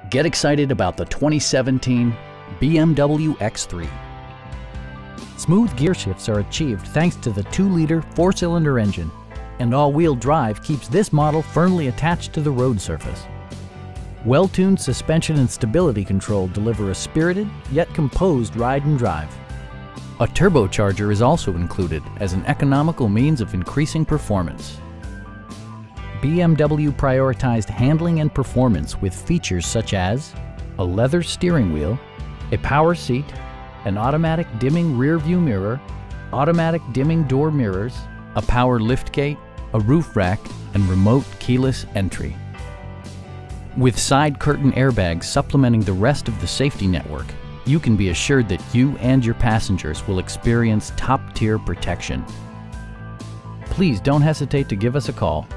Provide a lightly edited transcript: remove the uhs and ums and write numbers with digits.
Get excited about the 2017 BMW X3. Smooth gear shifts are achieved thanks to the 2-liter 4-cylinder engine, and all-wheel drive keeps this model firmly attached to the road surface. Well-tuned suspension and stability control deliver a spirited yet composed ride and drive. A turbocharger is also included as an economical means of increasing performance. BMW prioritized handling and performance with features such as a leather steering wheel, a power seat, an automatic dimming rear view mirror, automatic dimming door mirrors, a power liftgate, a roof rack, and remote keyless entry. With side curtain airbags supplementing the rest of the safety network, you can be assured that you and your passengers will experience top-tier protection. Please don't hesitate to give us a call.